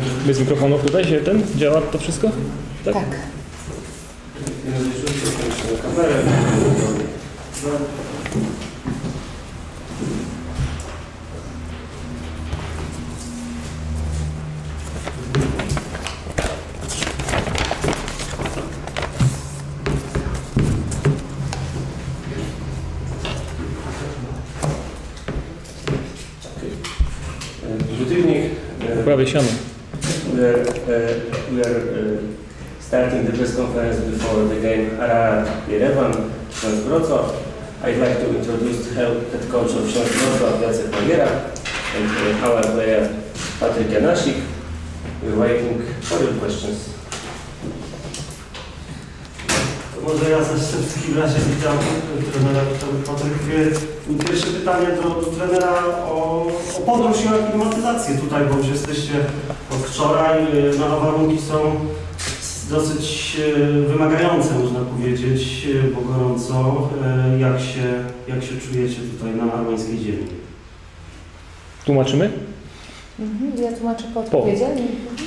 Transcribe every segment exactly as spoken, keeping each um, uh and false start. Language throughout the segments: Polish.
Bez mikrofonów tutaj się ten działa to wszystko? Tak. Tak. Good evening. Prawie siano. We are, uh, we are uh, starting the press conference before the game Ararat eleven, Śląsk Wrocław. I'd like to introduce head coach of Śląsk Wrocław, Jacek Magiera, and uh, our player Patryk Janasik. We're waiting for your questions. Może ja zacznę w takim razie witam trenera Patryk. Pierwsze pytanie do trenera o, o podróż i o klimatyzację tutaj, bo już jesteście od wczoraj. No, warunki są dosyć wymagające, można powiedzieć, bo gorąco. Jak się, jak się czujecie tutaj na armeńskiej ziemi? Tłumaczymy? Mhm, ja tłumaczę po odpowiedzieli.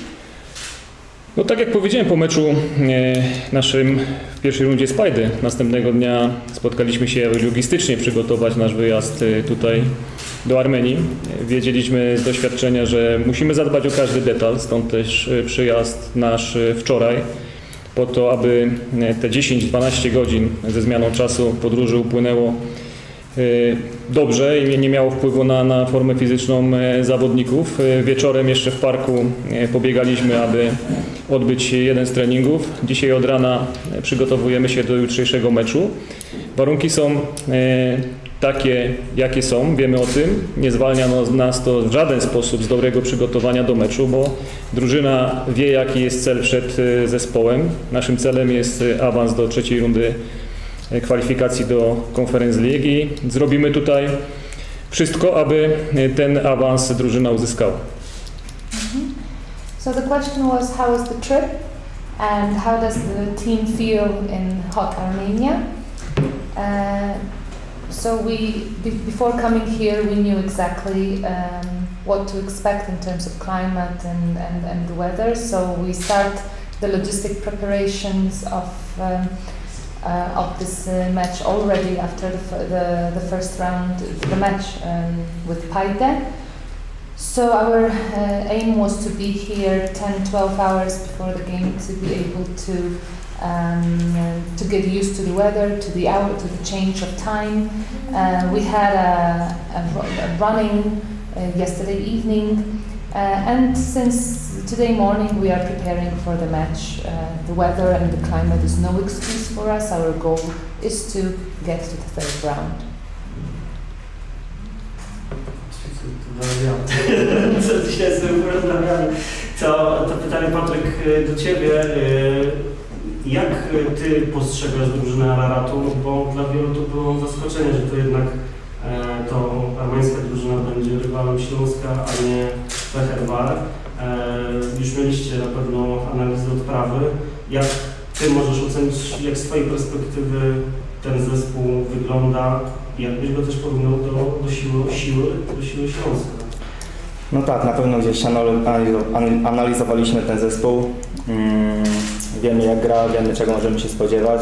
No tak jak powiedziałem po meczu e, naszym w pierwszej rundzie Spajdy, następnego dnia spotkaliśmy się, aby logistycznie przygotować nasz wyjazd e, tutaj do Armenii. Wiedzieliśmy z doświadczenia, że musimy zadbać o każdy detal, stąd też e, przyjazd nasz e, wczoraj, po to, aby e, te dziesięć dwanaście godzin ze zmianą czasu podróży upłynęło dobrze i nie miało wpływu na, na formę fizyczną zawodników. Wieczorem jeszcze w parku pobiegaliśmy, aby odbyć jeden z treningów. Dzisiaj od rana przygotowujemy się do jutrzejszego meczu. Warunki są takie, jakie są, wiemy o tym. Nie zwalnia nas to w żaden sposób z dobrego przygotowania do meczu, bo drużyna wie, jaki jest cel przed zespołem. Naszym celem jest awans do trzeciej rundy kwalifikacji do Conference League i zrobimy tutaj wszystko, aby ten awans drużyna uzyskała. Mm-hmm. So the question was, how was the trip and how does the team feel in hot Armenia? Uh, so we, be, before coming here, we knew exactly um, what to expect in terms of climate and, and, and the weather. So we start the logistic preparations of um, Uh, of this uh, match already after the, f the, the first round, the match um, with Paide. So our uh, aim was to be here ten to twelve hours before the game to be able to um, uh, to get used to the weather, to the hour, to the change of time. Uh, we had a, a, a running uh, yesterday evening, uh, and since today morning we are preparing for the match. Uh, the weather and the climate is no excuse for us. Our goal is to get to the third round. Co dzisiaj sobie porozmawiamy? To, to pytanie, Patryk, do Ciebie. Jak Ty postrzegasz drużynę Araratu? Bo dla wielu to było zaskoczenie, że to jednak to armeńska drużyna będzie rywalem Śląska, a nie Fehervar. Już mieliście na pewno analizę odprawy. Jak Ty możesz ocenić, jak z Twojej perspektywy ten zespół wygląda? Jak byś go też porównał do, do, siły, siły, do siły Śląska? No tak, na pewno gdzieś analizowaliśmy ten zespół. Wiemy, jak gra, wiemy, czego możemy się spodziewać.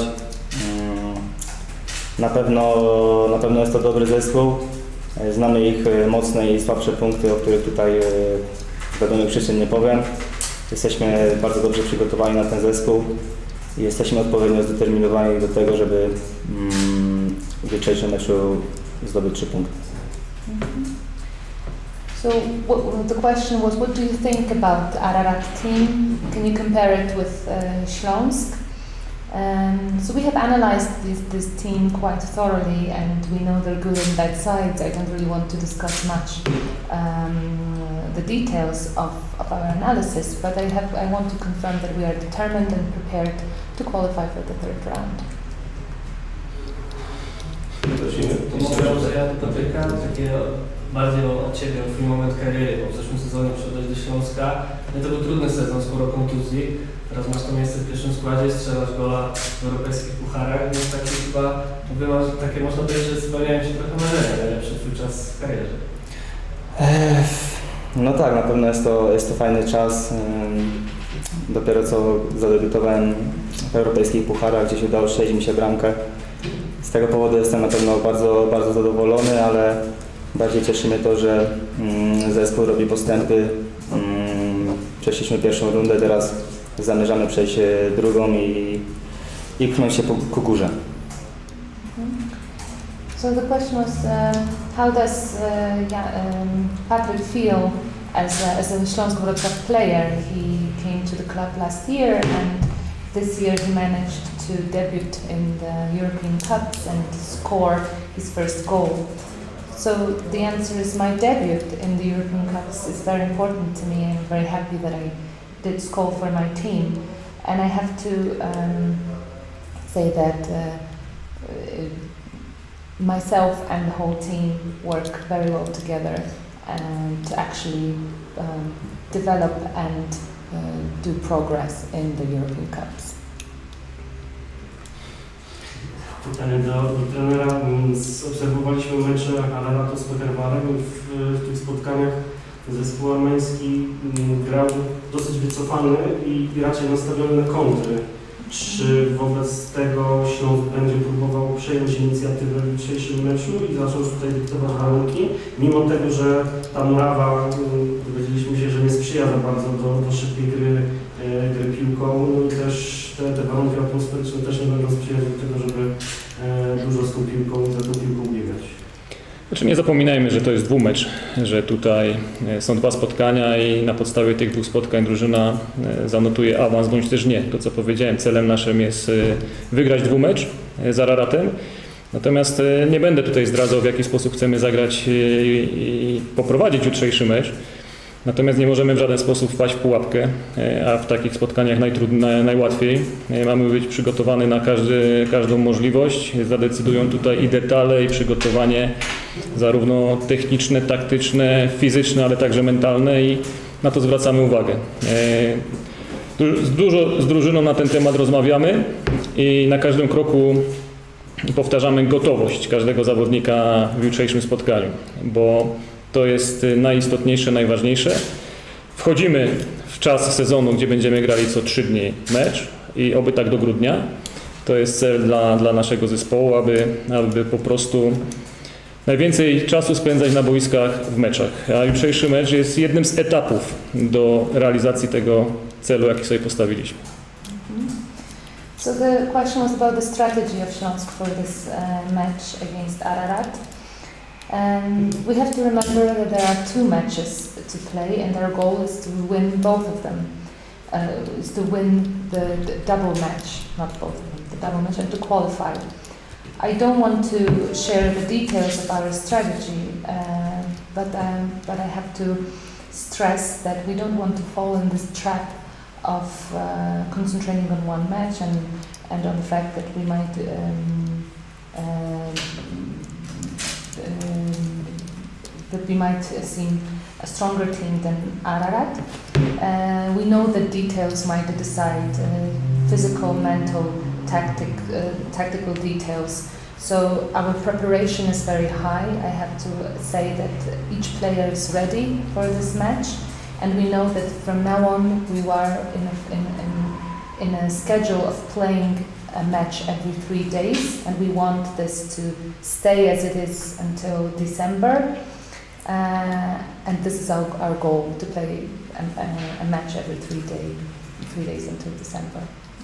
Na pewno, na pewno jest to dobry zespół. Znamy ich mocne i słabsze punkty, o których tutaj z wiadomych przyczyn nie powiem. Jesteśmy bardzo dobrze przygotowani na ten zespół i jesteśmy odpowiednio zdeterminowani do tego, żeby mm, w jutrzejszym meczu zdobyć trzy punkty. Mm-hmm. So what, the question was, what do you think about Ararat team? Can you compare it with uh, Śląsk? Um, so we have analyzed this, this team quite thoroughly, and we know they're good and bad sides. I don't really want to discuss much um, the details of, of our analysis, but I have I want to confirm that we are determined and prepared to qualify for the third round. Może ja do Patryka, takie bardziej od Ciebie, o Twój moment kariery, bo w zeszłym sezonie przyszedłeś do Śląska. No to był trudny sezon, sporo kontuzji. Teraz masz to miejsce w pierwszym składzie, strzelasz gola w europejskich pucharach, więc takie chyba, mówię, masz, takie można powiedzieć, że spełniają się trochę marzenia, najlepszy Twój czas w karierze. No tak, na pewno jest to, jest to fajny czas. Dopiero co zadebiutowałem w europejskich pucharach, gdzieś udało strzelić mi się bramkę. Z tego powodu jestem na pewno bardzo, bardzo zadowolony, ale bardziej cieszy mnie to, że zespół robi postępy. Przeszliśmy pierwszą rundę, teraz zamierzamy przejść drugą i, i pchnąć się po, ku górze. So the question was, uh, how does uh, yeah, um, Patryk feel as a, as a Śląsk Wrocław player? He came to the club last year, and this year he managed to debut in the European Cups and score his first goal. So the answer is my debut in the European Cups is very important to me. I'm very happy that I did score for my team, and I have to um, say that uh, myself and the whole team work very well together and to actually um, develop and uh, do progress in the European Cups. Pytanie do, do trenera. Obserwowaliśmy mecze Araratu z Peterwarem i w, w tych spotkaniach zespół armeński grał dosyć wycofany i raczej nastawiony na kontry. Czy wobec tego Śląsk będzie próbował przejąć inicjatywę w dzisiejszym meczu i zacząć tutaj dyktować warunki, mimo tego, że ta murawa, dowiedzieliśmy się, że nie sprzyja za bardzo do, do szybkiej gry, e, gry piłką, no i też te, te warunki atmosferyczne też nie będą sprzyjać do tego, żeby e, dużo z tą piłką, za tą piłką biegać. Znaczy nie zapominajmy, że to jest dwumecz, że tutaj są dwa spotkania i na podstawie tych dwóch spotkań drużyna zanotuje awans bądź też nie. To co powiedziałem, celem naszym jest wygrać dwumecz z Araratem. Natomiast nie będę tutaj zdradzał, w jaki sposób chcemy zagrać i poprowadzić jutrzejszy mecz. Natomiast nie możemy w żaden sposób wpaść w pułapkę, a w takich spotkaniach najtrudniej, najłatwiej. Mamy być przygotowani na każdy, każdą możliwość. Zadecydują tutaj i detale, i przygotowanie zarówno techniczne, taktyczne, fizyczne, ale także mentalne i na to zwracamy uwagę. Dużo z drużyną na ten temat rozmawiamy i na każdym kroku powtarzamy gotowość każdego zawodnika w jutrzejszym spotkaniu, bo to jest najistotniejsze, najważniejsze. Wchodzimy w czas sezonu, gdzie będziemy grali co trzy dni mecz i oby tak do grudnia. To jest cel dla, dla naszego zespołu, aby, aby po prostu najwięcej czasu spędzać na boiskach w meczach. A jutrzejszy mecz jest jednym z etapów do realizacji tego celu, jaki sobie postawiliśmy. So the question was about the strategy of Śląsk for this uh, match against Ararat. And we have to remember that there are two matches to play, and our goal is to win both of them. Uh, is to win the, the double match, not both of them, the double match, and to qualify. I don't want to share the details of our strategy, uh, but um, but I have to stress that we don't want to fall in this trap of uh, concentrating on one match and and on the fact that we might. Um, uh, Um, that we might uh, seem a stronger team than Ararat. Uh, we know that details might decide, uh, physical, mental, tactic, uh, tactical details. So our preparation is very high. I have to say that each player is ready for this match, and we know that from now on we are in a, in, in, in a schedule of playing a match every three days, and we want this to stay as it is until December. Uh, and this is our, our goal, to play a, a, a match every three, day, three days until December.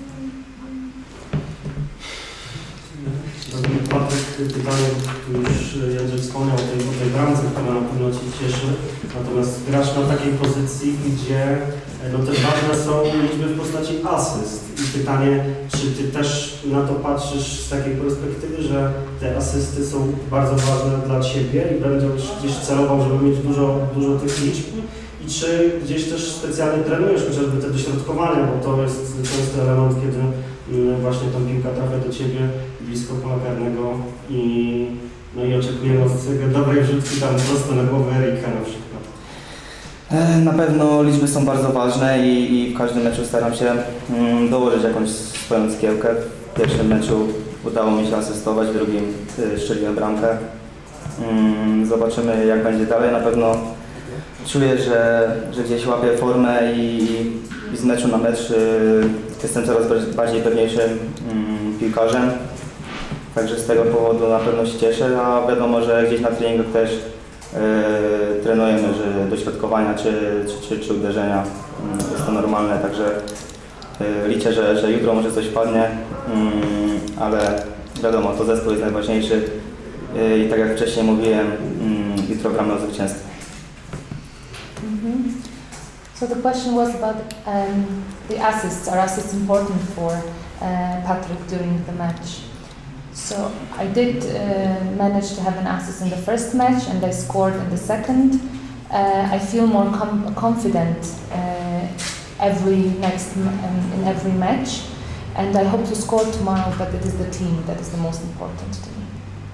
Patryk, pytanie, tu już Jędrzej wspomniał o tej, o tej bramce, która na pewno Cię cieszy. Natomiast grasz na takiej pozycji, gdzie no też ważne są liczby w postaci asyst. I pytanie, czy Ty też na to patrzysz z takiej perspektywy, że te asysty są bardzo ważne dla Ciebie i będziesz gdzieś celował, żeby mieć dużo, dużo tych liczb? I czy gdzieś też specjalnie trenujesz chociażby te dośrodkowania, bo to jest częsty element, kiedy właśnie ta piłka trafia do Ciebie blisko pola karnego i, no i oczekujemy od tego dobrej wrzutki tam prosto na głowę Erika na przykład. Na pewno liczby są bardzo ważne i, i w każdym meczu staram się mm, dołożyć jakąś swoją cegiełkę. W pierwszym meczu udało mi się asystować, w drugim y, strzeliłem bramkę. Mm, zobaczymy jak będzie dalej. Na pewno czuję, że, że gdzieś łapię formę i, i z meczu na mecz y, jestem coraz bardziej pewniejszym y, piłkarzem. Także z tego powodu na pewno się cieszę, a wiadomo, że gdzieś na treningach też y, trenujemy, że dośrodkowania czy, czy, czy, czy uderzenia y, jest to normalne, także y, liczę, że, że jutro może coś padnie, y, ale wiadomo, to zespół jest najważniejszy y, i tak jak wcześniej mówiłem, y, jutro gramy o zwycięstwo. Mm-hmm. So the question was about um, the assists. Are assists important for uh, Patrick during the match? So I did uh, manage to have an assist in the first match and I scored in the second. Uh, I feel more com confident uh, every next m um, in every match and I hope to score tomorrow, but it is the team that is the most important to me.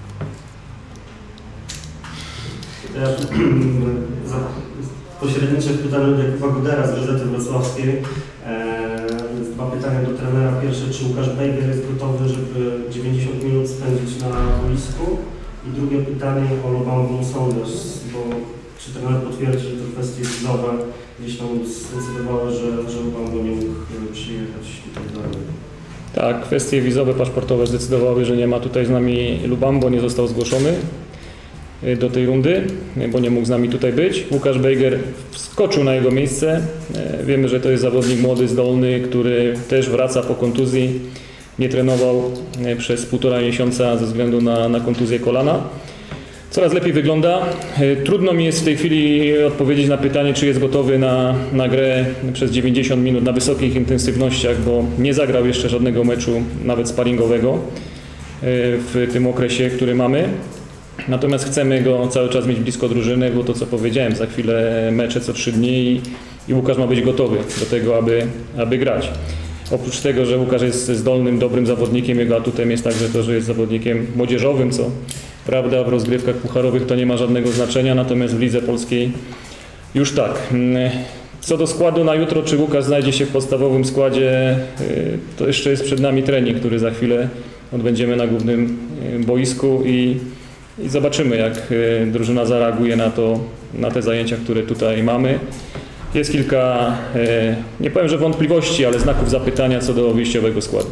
Pośrednicze pytanie do Jakuba Gudera z Gazety Wrocławskiej. Eee, dwa pytania do trenera. Pierwsze, czy Łukasz Bejger jest gotowy, żeby dziewięćdziesiąt minut spędzić na boisku? I drugie pytanie o Lubambą Saunders, bo czy trener potwierdzi, że te kwestie wizowe gdzieś tam zdecydowały, że, że Lubambo nie mógł przyjechać tutaj do Armii? Tak, kwestie wizowe, paszportowe zdecydowały, że nie ma tutaj z nami Lubambo, nie został zgłoszony do tej rundy, bo nie mógł z nami tutaj być. Łukasz Bejger wskoczył na jego miejsce. Wiemy, że to jest zawodnik młody, zdolny, który też wraca po kontuzji. Nie trenował przez półtora miesiąca ze względu na, na kontuzję kolana. Coraz lepiej wygląda. Trudno mi jest w tej chwili odpowiedzieć na pytanie, czy jest gotowy na, na grę przez dziewięćdziesiąt minut na wysokich intensywnościach, bo nie zagrał jeszcze żadnego meczu, nawet sparingowego w tym okresie, który mamy. Natomiast chcemy go cały czas mieć blisko drużyny, bo to co powiedziałem, za chwilę mecze co trzy dni i, i Łukasz ma być gotowy do tego, aby, aby grać. Oprócz tego, że Łukasz jest zdolnym, dobrym zawodnikiem, jego atutem jest także to, że jest zawodnikiem młodzieżowym, co prawda w rozgrywkach pucharowych to nie ma żadnego znaczenia, natomiast w lidze polskiej już tak. Co do składu na jutro, czy Łukasz znajdzie się w podstawowym składzie, to jeszcze jest przed nami trening, który za chwilę odbędziemy na głównym boisku i I zobaczymy, jak drużyna zareaguje na to, na te zajęcia, które tutaj mamy. Jest kilka, nie powiem, że wątpliwości, ale znaków zapytania co do wyjściowego składu.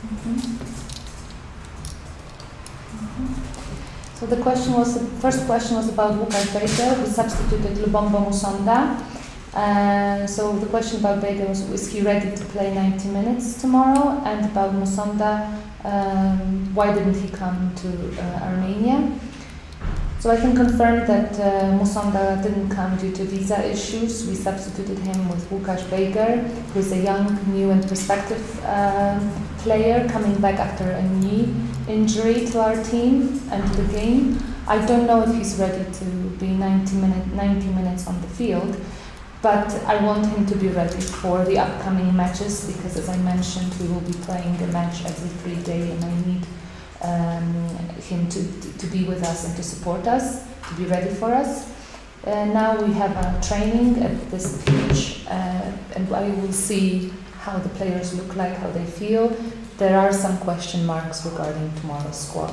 So the question was, the first question was about Łukasz Bejger. We substituted Lubombo Musonda. Uh, so the question about Bejger was, is he ready to play ninety minutes tomorrow? And about Musonda, um, why didn't he come to uh, Armenia? So I can confirm that uh, Musonda didn't come due to visa issues. We substituted him with Łukasz Bejger, who is a young, new and perspective uh, player coming back after a knee injury to our team and to the game. I don't know if he's ready to be ninety, minute, ninety minutes on the field, but I want him to be ready for the upcoming matches because, as I mentioned, we will be playing a match every three days and I need Um, him to, to be with us and to support us, to be ready for us. Uh, now we have a training at this pitch uh, and I will see how the players look like, how they feel. There are some question marks regarding tomorrow's squad.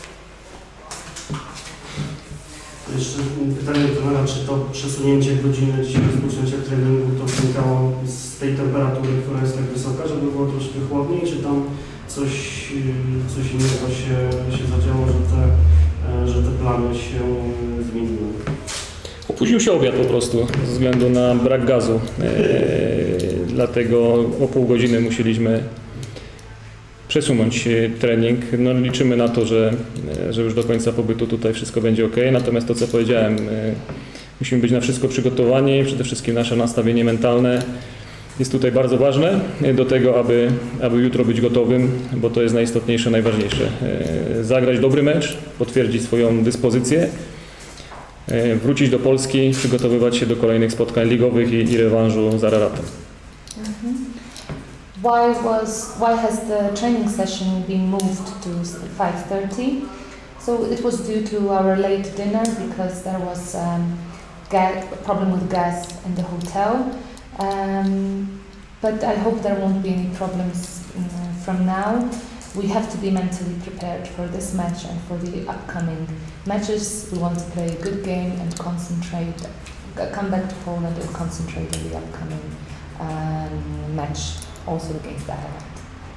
Jeszcze pytanie do trenera, czy to przesunięcie godziny dzisiaj rozpoczęcia treningu to wynikało z tej temperatury, która jest tak wysoka, żeby było troszkę chłodniej, czy tam coś, coś innego się, się zadziało, że te, że te plany się zmieniły? Opóźnił się obiad po prostu ze względu na brak gazu, eee, dlatego o pół godziny musieliśmy przesunąć trening. No, liczymy na to, że, że już do końca pobytu tutaj wszystko będzie ok. Natomiast to, co powiedziałem, musimy być na wszystko przygotowani. Przede wszystkim nasze nastawienie mentalne jest tutaj bardzo ważne do tego, aby, aby jutro być gotowym, bo to jest najistotniejsze, najważniejsze. Zagrać dobry mecz, potwierdzić swoją dyspozycję, wrócić do Polski, przygotowywać się do kolejnych spotkań ligowych i, i rewanżu z Araratem. Mm-hmm. Why was why has the training session been moved to five thirty? So it was due to our late dinner because there was um, gas, a problem with gas in the hotel. Um, but I hope there won't be any problems uh, from now. We have to be mentally prepared for this match and for the upcoming matches. We want to play a good game and concentrate come back to Poland and concentrate on the upcoming um, match, also against Ararat.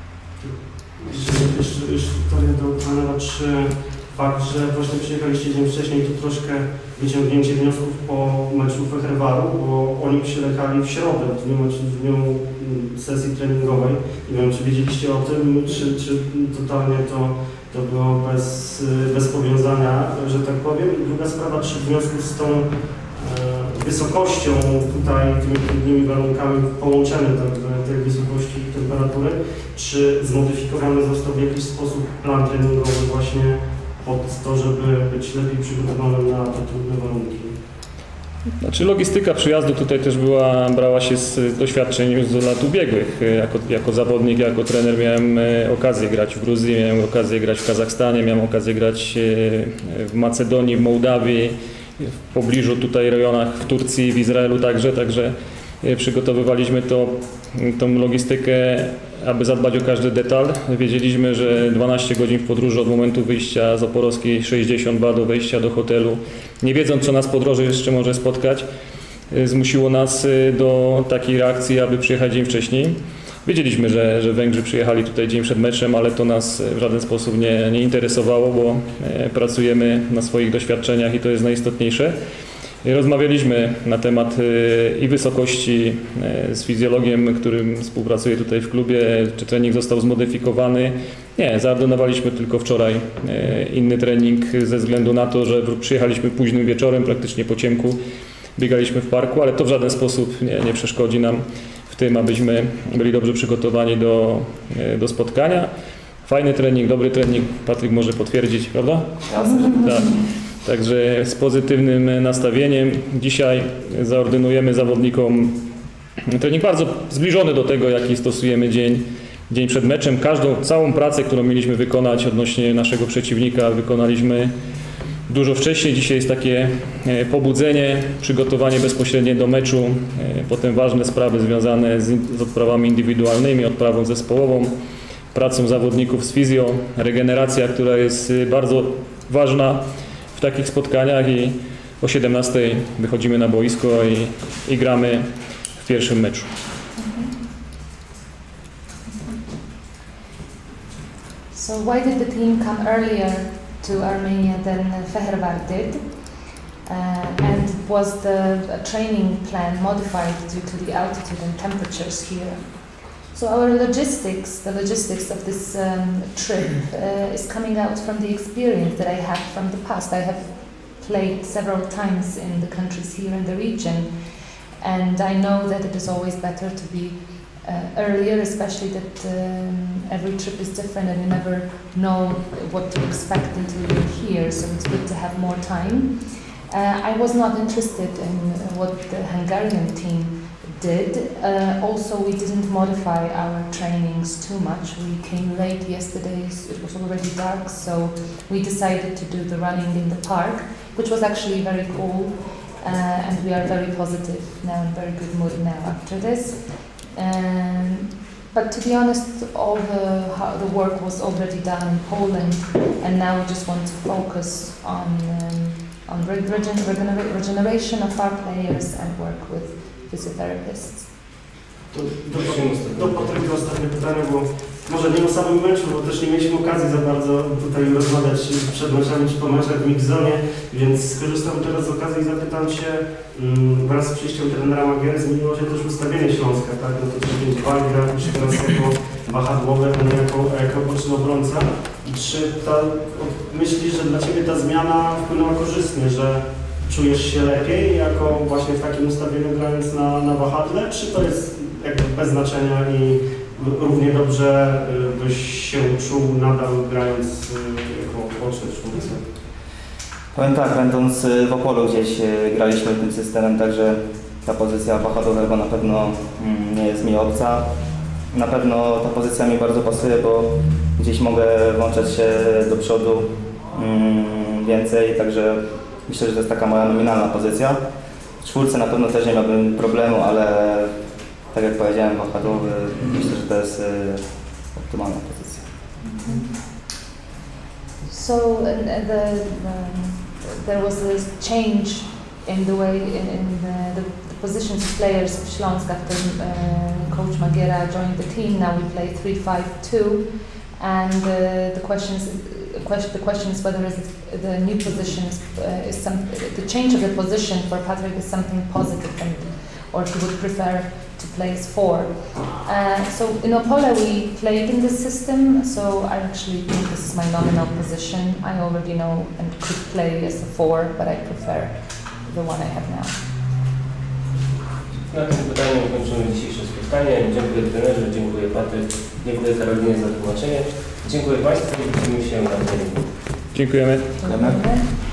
Jeszcze, jeszcze, jeszcze pytanie do trenera, czy fakt, że właśnie przyjechaliście dzień wcześniej, to troszkę wyciągnięcie wniosków po meczu Feherwaru, bo oni przyjechali w środę, w dniu, w dniu sesji treningowej. Nie wiem, czy wiedzieliście o tym, czy, czy totalnie to, to było bez, bez powiązania, że tak powiem. I druga sprawa, czy w związku z tą e, wysokością tutaj, tymi trudnymi warunkami, połączenie tej wysokości i temperatury, czy zmodyfikowany został w jakiś sposób plan treningowy właśnie pod to, żeby być lepiej przygotowanym na te trudne warunki? Znaczy logistyka przyjazdu tutaj też była, brała się z doświadczeń z lat ubiegłych. Jako, jako zawodnik, jako trener miałem okazję grać w Gruzji, miałem okazję grać w Kazachstanie, miałem okazję grać w Macedonii, w Mołdawii, w pobliżu tutaj rejonach w Turcji, w Izraelu także, także przygotowywaliśmy to, tą logistykę, aby zadbać o każdy detal. Wiedzieliśmy, że dwanaście godzin w podróży od momentu wyjścia z Oporowskiej, sześćdziesiąt dwa do wejścia do hotelu, nie wiedząc, co nas po drodze jeszcze może spotkać, zmusiło nas do takiej reakcji, aby przyjechać dzień wcześniej. Wiedzieliśmy, że, że Węgrzy przyjechali tutaj dzień przed meczem, ale to nas w żaden sposób nie, nie interesowało, bo pracujemy na swoich doświadczeniach i to jest najistotniejsze. Rozmawialiśmy na temat i wysokości z fizjologiem, którym współpracuję tutaj w klubie, czy trening został zmodyfikowany. Nie, zaordynowaliśmy tylko wczoraj inny trening ze względu na to, że przyjechaliśmy późnym wieczorem, praktycznie po ciemku, biegaliśmy w parku, ale to w żaden sposób nie, nie przeszkodzi nam w tym, abyśmy byli dobrze przygotowani do, do spotkania. Fajny trening, dobry trening, Patryk może potwierdzić, prawda? Jasne. Tak. Także z pozytywnym nastawieniem dzisiaj zaordynujemy zawodnikom trening bardzo zbliżony do tego, jaki stosujemy dzień, dzień przed meczem. Każdą, całą pracę, którą mieliśmy wykonać odnośnie naszego przeciwnika, wykonaliśmy dużo wcześniej. Dzisiaj jest takie pobudzenie, przygotowanie bezpośrednie do meczu, potem ważne sprawy związane z, z odprawami indywidualnymi, odprawą zespołową, pracą zawodników z fizjo, regeneracja, która jest bardzo ważna w takich spotkaniach i o siedemnastej wychodzimy na boisko i, i gramy w pierwszym meczu. So why did the team come earlier to Armenia than Fehervar did? Uh, and was the training plan modified due to the altitude and temperatures here? So our logistics, the logistics of this um, trip uh, is coming out from the experience that I have from the past. I have played several times in the countries here in the region, and I know that it is always better to be uh, earlier, especially that um, every trip is different and you never know what to expect until you're here, so it's good to have more time. Uh, I was not interested in what the Hungarian team did. Uh, also, we didn't modify our trainings too much. We came late yesterday, it was already dark, so we decided to do the running in the park, which was actually very cool, uh, and we are very positive now, in very good mood now after this. Um, but to be honest, all the, how the work was already done in Poland, and now we just want to focus on, um, on regen regener regeneration of our players and work with physiotherapists. Do, do, do Patryka ostatnie pytanie, bo może nie o samym meczu, bo też nie mieliśmy okazji za bardzo tutaj rozmawiać przed meczami czy po meczach w Mixzonie, więc skorzystam teraz z okazji i zapytam się, um, wraz z przyjściem trenera Magiery zmieniło się też ustawienie Śląska, tak? No to trzy pięć dwa gra już teraz jako wahadłowe, a nie jako, jako boczny obrońca. I czy ta, myślisz, że dla Ciebie ta zmiana wpłynęła korzystnie, że czujesz się lepiej jako właśnie w takim ustawieniu grając na, na wahadle, czy to jest jakby bez znaczenia i równie dobrze byś się czuł nadal grając jako boczny człowiek? Powiem tak, będąc w Opolu gdzieś graliśmy tym systemem, także ta pozycja wahadłowego na pewno nie jest mi obca. Na pewno ta pozycja mi bardzo pasuje, bo gdzieś mogę włączać się do przodu więcej, także myślę, że to jest taka moja nominalna pozycja. W czwórce na pewno też nie miałbym problemu, ale tak jak powiedziałem, wahadłowy, myślę, że to jest optymalna pozycja. So uh, the, um, there was a change in the way, in, in the, the, the positions of players of Śląsk after uh, Coach Magiera joined the team. Now we play three five two, and uh, the questions, question, the question is whether is the new position is, uh, is some, the change of the position for Patrick is something positive, and, or he would prefer to play as four. Uh, so in Opole we played in this system, so I actually think this is my nominal position. I already know and could play as a four, but I prefer the one I have now. Na tym pytaniu kończymy dzisiejsze spotkanie. Dziękuję trenerze, dziękuję Patryk, dziękuję Karolinie za tłumaczenie. Dziękuję Państwu i widzimy się na treningu. Dziękujemy. Dziękujemy.